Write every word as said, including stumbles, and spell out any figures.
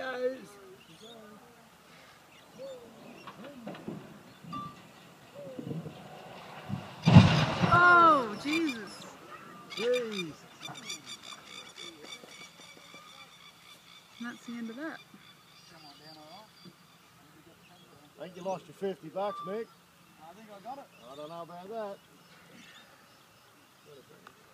goes. Oh, Jesus. Jeez. That's the end of that. I think you lost your fifty bucks, Mick. I think I got it. I don't know about that.